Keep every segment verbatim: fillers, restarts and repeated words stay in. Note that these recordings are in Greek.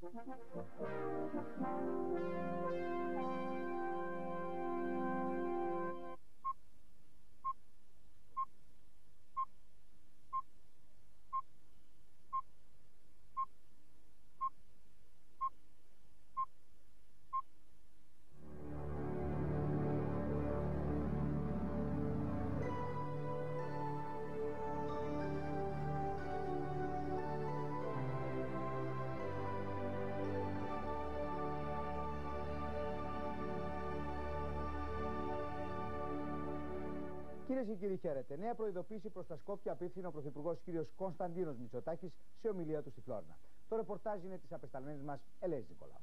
Κυρίες και κύριοι, χαίρετε. Νέα προειδοποίηση προς τα Σκόπια απίφθηνε ο Πρωθυπουργός κ. Κωνσταντίνος Μητσοτάκης σε ομιλία του στη Φλόρινα. Το ρεπορτάζ είναι της απεσταλμένης μας Ελένης Νικολάου.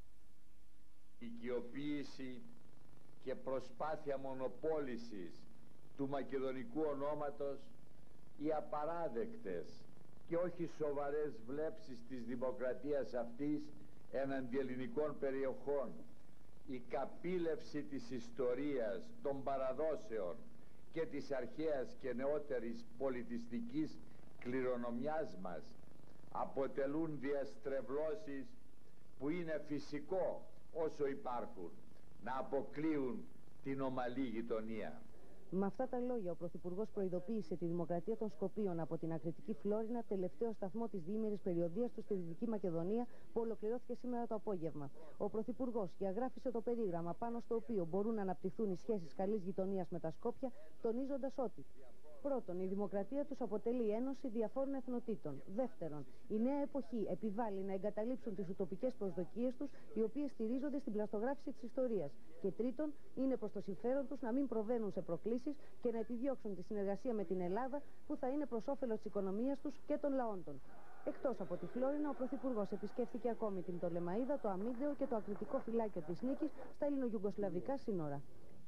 Οικειοποίηση και προσπάθεια μονοπόλησης του μακεδονικού ονόματος, οι απαράδεκτες και όχι σοβαρές βλέψεις της δημοκρατίας αυτής εναντί ελληνικών περιοχών, η καπήλευση της ιστορίας, των παραδόσεων και της αρχαίας και νεότερης πολιτιστικής κληρονομιάς μας αποτελούν διαστρεβλώσεις που είναι φυσικό όσο υπάρχουν να αποκλείουν την ομαλή γειτονία. Με αυτά τα λόγια, ο Πρωθυπουργός προειδοποίησε τη Δημοκρατία των Σκοπίων από την ακριτική Φλόρινα, τελευταίο σταθμό της διήμερης περιοδίας του στη Δυτική Μακεδονία, που ολοκληρώθηκε σήμερα το απόγευμα. Ο Πρωθυπουργός διαγράφησε το περίγραμμα πάνω στο οποίο μπορούν να αναπτυχθούν οι σχέσεις καλής γειτονίας με τα Σκόπια, τονίζοντας ότι: πρώτον, η δημοκρατία τους αποτελεί ένωση διαφόρων εθνοτήτων. Δεύτερον, η νέα εποχή επιβάλλει να εγκαταλείψουν τις ουτοπικές προσδοκίες τους, οι οποίες στηρίζονται στην πλαστογράφηση της ιστορίας. Και τρίτον, είναι προς το συμφέρον τους να μην προβαίνουν σε προκλήσεις και να επιδιώξουν τη συνεργασία με την Ελλάδα, που θα είναι προς όφελος της οικονομίας τους και των λαών των. Εκτός από τη Φλόρινα, ο Πρωθυπουργός επισκέφθηκε ακόμη την Πτολεμαΐδα, το Αμύγδεο και το ακριτικό φυλάκιο της Νίκης στα ελληνογιουγκοσλαβικά σύνορα.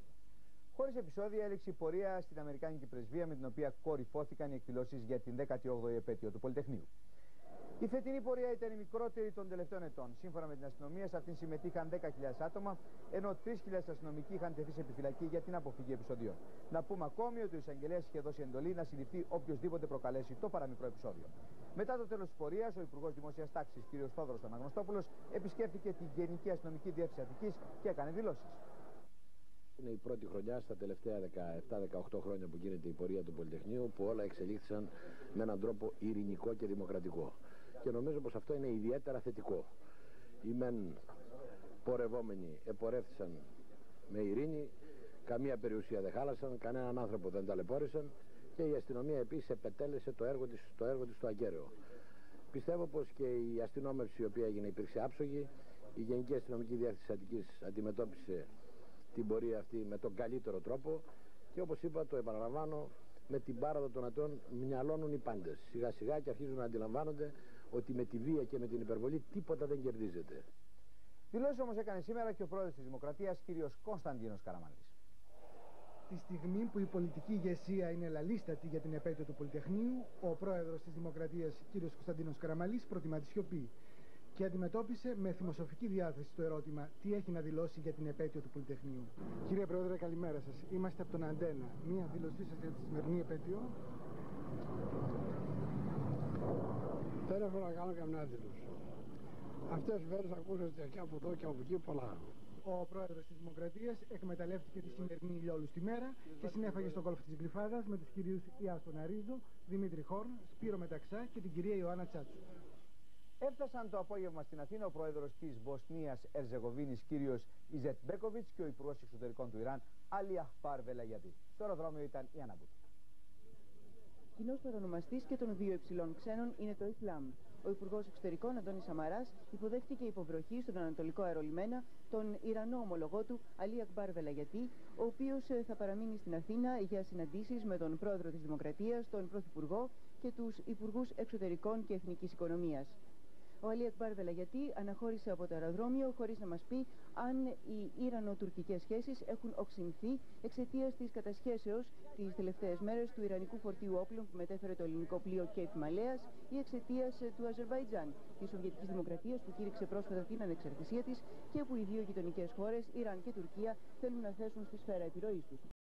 Χωρίς επεισόδια έληξε η πορεία στην Αμερικάνικη Πρεσβεία, με την οποία κορυφώθηκαν οι εκδηλώσεις για την δέκατη όγδοη επέτειο του Πολυτεχνείου. Η φετινή πορεία ήταν η μικρότερη των τελευταίων ετών. Σύμφωνα με την αστυνομία, σε αυτήν συμμετείχαν δέκα χιλιάδες άτομα, ενώ τρεις χιλιάδες αστυνομικοί είχαν τεθεί σε επιφυλακή για την αποφυγή επεισοδίων. Να πούμε ακόμη ότι ο εισαγγελέας είχε δώσει εντολή να συλληφθεί οποιοδήποτε προκαλέσει το παραμικρό επεισόδιο. Μετά το τέλος της πορείας, ο Υπουργός Δημόσιας Τάξης κ. Θόδωρος Αναγνωστόπουλος επισκέφθηκε την Γενική Αστυνομική Διεύθυνση Αττικής και έκανε δηλώσεις. Είναι η πρώτη χρονιά στα τελευταία δεκαεπτά δεκαοκτώ χρόνια που γίνεται η πορεία του Πολυτεχνείου, που όλα εξελίχθησαν με έναν τρόπο ειρηνικό και δημοκρατικό. Και νομίζω πως αυτό είναι ιδιαίτερα θετικό. Οι μεν πορευόμενοι επορεύθησαν με ειρήνη, καμία περιουσία δεν χάλασαν, κανέναν άνθρωπο δεν ταλαιπώρησαν και η αστυνομία επίσης επετέλεσε το έργο της, το έργο της στο ακέραιο. Πιστεύω πως και η αστυνόμευση η οποία έγινε υπήρξε άψογη, η Γενική Αστυνομική Διεύθυνση Αττικής αντιμετώπισε την πορεία αυτή με τον καλύτερο τρόπο και, όπως είπα, το επαναλαμβάνω, με την πάραδο των ατών μυαλώνουν οι πάντες σιγά σιγά και αρχίζουν να αντιλαμβάνονται ότι με τη βία και με την υπερβολή τίποτα δεν κερδίζεται. Δηλώσεις όμως έκανε σήμερα και ο πρόεδρος της Δημοκρατίας κ. Κωνσταντίνος Καραμανλής. Τη στιγμή που η πολιτική ηγεσία είναι λαλίστατη για την επέτειο του Πολυτεχνείου, ο πρόεδρος της Δημοκρατίας κ. Κωνσταντίνος Καραμανλής προτιμά τη σιωπή και αντιμετώπισε με θυμοσοφική διάθεση το ερώτημα τι έχει να δηλώσει για την επέτειο του Πολυτεχνείου. Κύριε Πρόεδρε, καλημέρα σας. Είμαστε από τον Αντένα. Μία δήλωσή σας για τη σημερινή επέτειο. Δεν έχω να κάνω καμιά δήλωση. Αυτές τις μέρες ακούσατε και από εδώ και από εκεί πολλά. Ο πρόεδρος της Δημοκρατίας εκμεταλλεύτηκε τη σημερινή ηλιόλουστη μέρα και συνέφαγε στο κόλφο της Γλυφάδας με τους κυρίους Ιάστον Αρίζο, Δημήτρη Χόρν, Σπύρο Μεταξά και την κυρία Ιωάννα Τσάτσου. Έφτασαν το απόγευμα στην Αθήνα ο πρόεδρος της Βοσνίας Ερζεγοβίνης κ. Ιζετ Μπέκοβιτς και ο υπουργός εξωτερικών του Ιράν Ali Akbar Velayati. Στο αεροδρόμιο ήταν η Ανάμπουτη. Κοινός παρονομαστής και των δύο υψηλών ξένων είναι το Ισλάμ. Ο Υπουργός Εξωτερικών Αντώνης Σαμαράς υποδέχτηκε υποβροχή στον Ανατολικό Αερολιμένα τον Ιρανό ομολογό του Ali Akbar Velayati, ο οποίος θα παραμείνει στην Αθήνα για συναντήσεις με τον πρόεδρο της Δημοκρατίας, τον Πρωθυπουργό και τους Υπουργούς Εξωτερικών και Εθνικής Οικονομίας. Ο Ali Akbar Velayati αναχώρησε από το αεροδρόμιο χωρίς να μας πει αν οι Ιρανο-τουρκικές σχέσεις έχουν οξυνθεί εξαιτίας της κατασχέσεως τις τελευταίες μέρες του Ιρανικού φορτίου όπλων που μετέφερε το ελληνικό πλοίο Cape Μαλέας ή εξαιτίας του Αζερβαϊτζάν, της Σοβιετικής Δημοκρατίας που κήρυξε πρόσφατα την ανεξαρτησία της και που οι δύο γειτονικές χώρες, Ιράν και Τουρκία, θέλουν να θέσουν στη σφαίρα επιρροής τους.